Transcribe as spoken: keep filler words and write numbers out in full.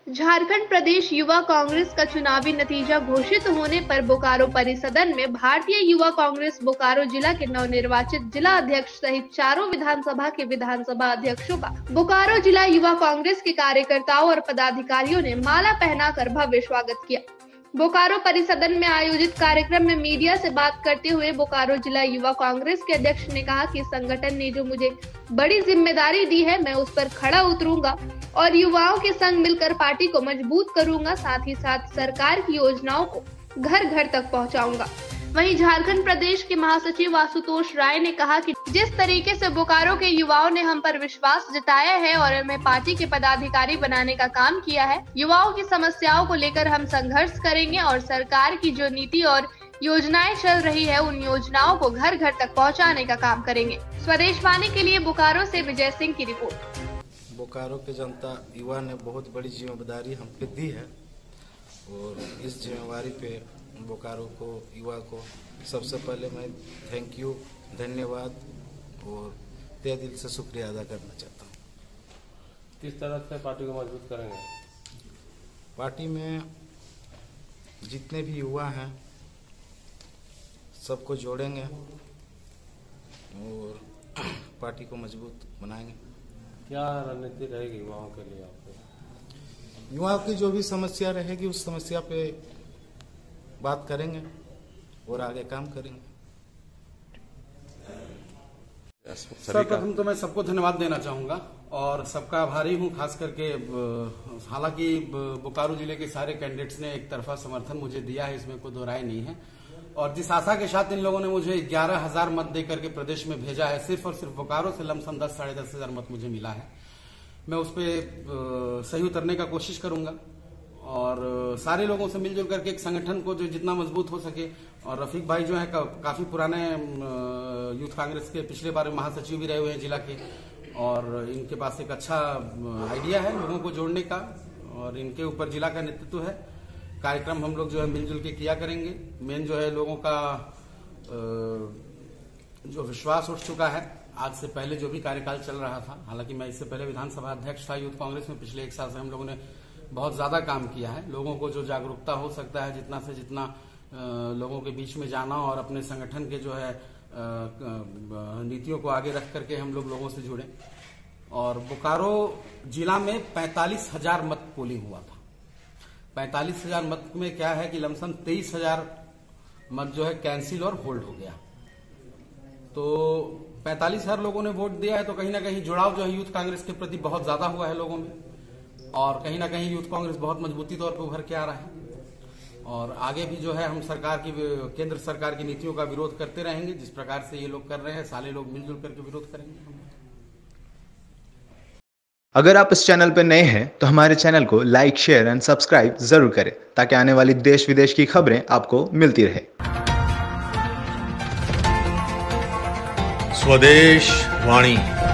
झारखंड प्रदेश युवा कांग्रेस का चुनावी नतीजा घोषित होने पर बोकारो परिसदन में भारतीय युवा कांग्रेस बोकारो जिला के नवनिर्वाचित जिला अध्यक्ष सहित चारों विधानसभा के विधानसभा अध्यक्षों का बोकारो जिला युवा कांग्रेस के कार्यकर्ताओं और पदाधिकारियों ने माला पहनाकर भव्य स्वागत किया। बोकारो परिसदन में आयोजित कार्यक्रम में मीडिया से बात करते हुए बोकारो जिला युवा कांग्रेस के अध्यक्ष ने कहा कि संगठन ने जो मुझे बड़ी जिम्मेदारी दी है, मैं उस पर खड़ा उतरूंगा और युवाओं के संग मिलकर पार्टी को मजबूत करूंगा। साथ ही साथ सरकार की योजनाओं को घर घर तक पहुंचाऊंगा। वहीं झारखंड प्रदेश के महासचिव आशुतोष राय ने कहा कि जिस तरीके से बोकारो के युवाओं ने हम पर विश्वास जताया है और हमें पार्टी के पदाधिकारी बनाने का काम किया है, युवाओं की समस्याओं को लेकर हम संघर्ष करेंगे और सरकार की जो नीति और योजनाएं चल रही है, उन योजनाओं को घर घर तक पहुंचाने का काम करेंगे। स्वदेशवाणी के लिए बोकारो से विजय सिंह की रिपोर्ट। बोकारो के जनता युवा ने बहुत बड़ी जिम्मेदारी हम पे दी है और इस जिम्मेवारी पे बोकारो को युवा को सबसे पहले मैं थैंक यू धन्यवाद और तहे दिल से शुक्रिया अदा करना चाहता हूँ। किस तरह से पार्टी को मजबूत करेंगे? पार्टी में जितने भी युवा हैं सबको जोड़ेंगे और पार्टी को मजबूत बनाएंगे। क्या रणनीति रहेगी युवाओं के लिए आपको? युवाओं की जो भी समस्या रहेगी उस समस्या पे बात करेंगे और आगे काम करेंगे। सर्वप्रथम तो मैं सबको धन्यवाद देना चाहूंगा और सबका आभारी हूं, खास करके हालांकि बोकारो जिले के सारे कैंडिडेट्स ने एक तरफा समर्थन मुझे दिया है, इसमें कोई दो राय नहीं है। और जिस आशा के साथ इन लोगों ने मुझे ग्यारह हजार मत देकर के प्रदेश में भेजा है, सिर्फ और सिर्फ बोकारो से लमसम दस साढ़े दस हजार मत मुझे मिला है। मैं उस पर सही उतरने का कोशिश करूंगा और सारे लोगों से मिलजुल करके एक संगठन को जो जितना मजबूत हो सके। और रफीक भाई जो है काफी पुराने यूथ कांग्रेस के पिछले बार महासचिव भी रहे हुए हैं जिला के और इनके पास एक अच्छा आइडिया है लोगों को जोड़ने का और इनके ऊपर जिला का नेतृत्व है। कार्यक्रम हम लोग जो है मिलजुल के किया करेंगे। मेन जो है लोगों का जो विश्वास उठ चुका है, आज से पहले जो भी कार्यकाल चल रहा था, हालांकि मैं इससे पहले विधानसभा अध्यक्ष था यूथ कांग्रेस में, पिछले एक साल से हम लोगों ने बहुत ज्यादा काम किया है। लोगों को जो जागरूकता हो सकता है, जितना से जितना लोगों के बीच में जाना और अपने संगठन के जो है नीतियों को आगे रख करके हम लोग लोगों से जुड़े। और बोकारो जिला में पैंतालीस हजार मत पोलिंग हुआ था। पैंतालीस हजार मत में क्या है कि लमसम तेईस हजार मत जो है कैंसिल और होल्ड हो गया। तो पैंतालीस हजार लोगों ने वोट दिया है, तो कहीं ना कहीं जुड़ाव जो है यूथ कांग्रेस के प्रति बहुत ज्यादा हुआ है लोगों में और कहीं ना कहीं यूथ कांग्रेस बहुत मजबूती तौर पर उभर के आ रहा है। और आगे भी जो है हम सरकार की, केंद्र सरकार की नीतियों का विरोध करते रहेंगे। जिस प्रकार से ये लोग कर रहे हैं, सारे लोग मिलजुल करके विरोध करेंगे। अगर आप इस चैनल पर नए हैं तो हमारे चैनल को लाइक, शेयर एंड सब्सक्राइब जरूर करें ताकि आने वाली देश विदेश की खबरें आपको मिलती रहे। स्वदेश वाणी।